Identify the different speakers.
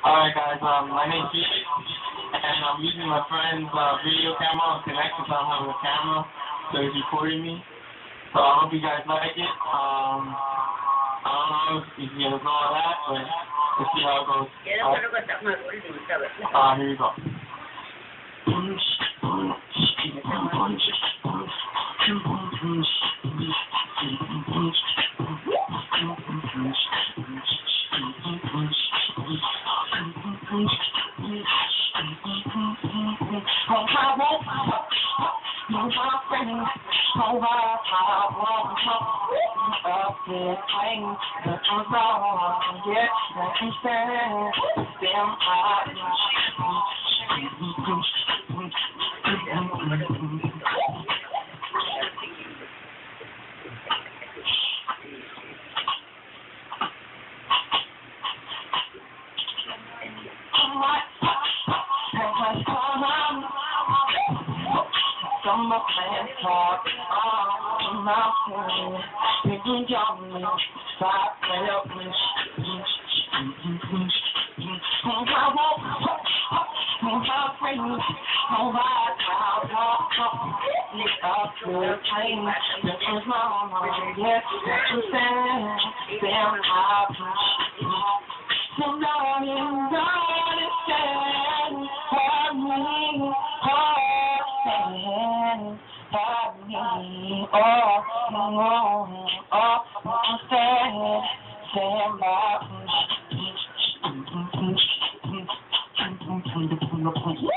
Speaker 1: Alright guys, my name's Felix, and I'm using my friend's video camera. I'm connected, so I'm having a camera, so he's recording me. So I hope you guys like it. I don't know if he's gonna go all that, but let's see how it goes. Here you go. Summer plans talk on the mountain, making yummy, stop helping. Stand by.